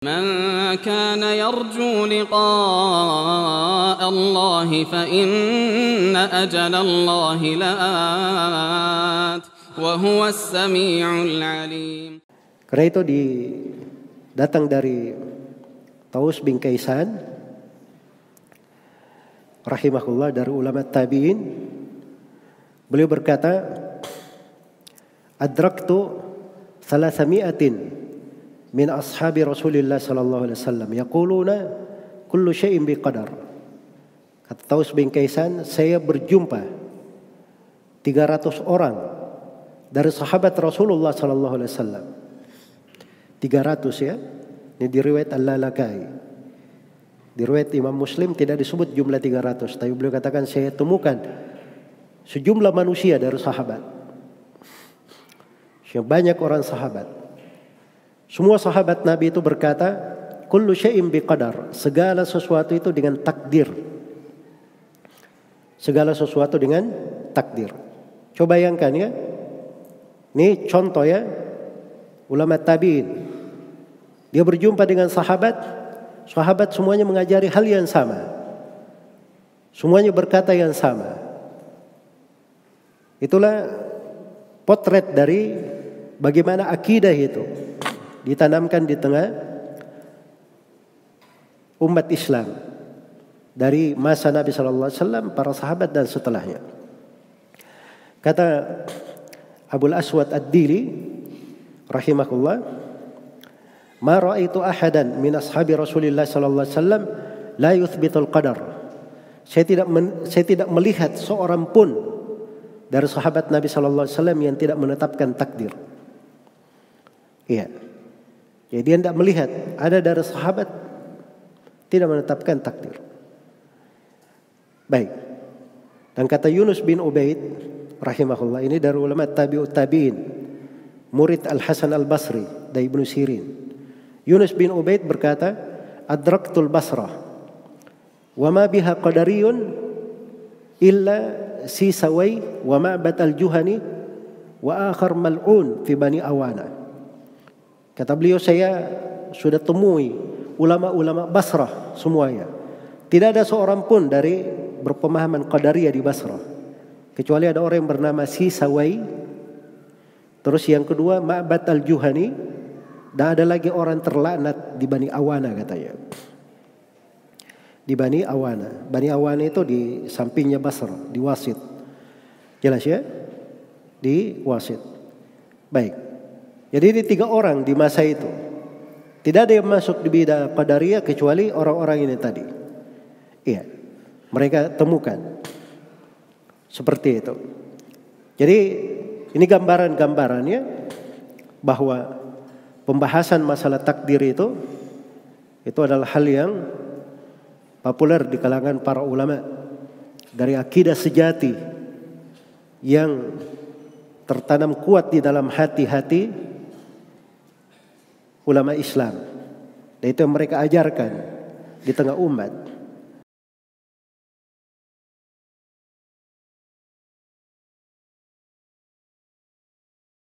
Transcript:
من كان يرجو لقاء الله فإن أجل الله لآت وهو السميع العليم. Karena itu datang dari Taus bin Kaisan rahimahullah, dari ulama tabi'in. Beliau berkata, adraktu 300 min ashabi Rasulillah sallallahu alaihi wasallam yaquluna kullu syai'in biqadar. Kata Taus bin Kaisan, saya berjumpa 300 orang dari sahabat Rasulullah sallallahu alaihi wasallam. 300 ya. Ini di riwayat Al-Lalakai. Di riwayat Imam Muslim tidak disebut jumlah 300, tapi beliau katakan saya temukan sejumlah manusia dari sahabat. Banyak orang sahabat. Semua sahabat Nabi itu berkata, kullu syai'in biqadar, segala sesuatu itu dengan takdir. Segala sesuatu dengan takdir. Coba bayangkan ya. Ini contoh ya, ulama tabi'in. Dia berjumpa dengan sahabat, sahabat semuanya mengajari hal yang sama. Semuanya berkata yang sama. Itulah potret dari bagaimana akidah itu ditanamkan di tengah umat Islam dari masa Nabi sallallahu alaihi wasallam, para sahabat dan setelahnya. Kata Abul Aswad Ad-Dili rahimahullah, ma ra'aitu ahadan min ashabi Rasulillah sallallahu alaihi wasallam la yuthbitul qadar. Saya tidak melihat seorang pun dari sahabat Nabi sallallahu alaihi wasallam yang tidak menetapkan takdir. Iya. Jadi dia tidak melihat ada dari sahabat tidak menetapkan takdir. Baik. Dan kata Yunus bin Ubaid rahimahullah, ini dari ulama tabi'ut tabi'in, murid Al-Hasan Al-Basri dari Ibnu Sirin. Yunus bin Ubaid berkata, adraktul Basrah wa ma biha qadariyun illa Sisawai wa Ma'bad al-Juhani wa akhar mal'un fi Bani Awana. Kata beliau, saya sudah temui ulama-ulama Basrah semuanya. Tidak ada seorang pun dari berpemahaman Qadariyah di Basrah, kecuali ada orang yang bernama Sisawai, terus yang kedua Ma'bad al-Juhani, dan ada lagi orang terlaknat di Bani Awana katanya. Di Bani Awana. Bani Awana itu di sampingnya Basrah, di Wasit. Jelas ya? Di Wasit. Baik. Jadi ini 3 orang di masa itu. Tidak ada yang masuk di bid'ah Qadariyah kecuali orang-orang ini tadi. Iya. Mereka temukan. Seperti itu. Jadi ini gambaran-gambarannya bahwa pembahasan masalah takdir itu adalah hal yang populer di kalangan para ulama, dari akidah sejati yang tertanam kuat di dalam hati-hati ulama Islam. Dan itu yang mereka ajarkan di tengah umat.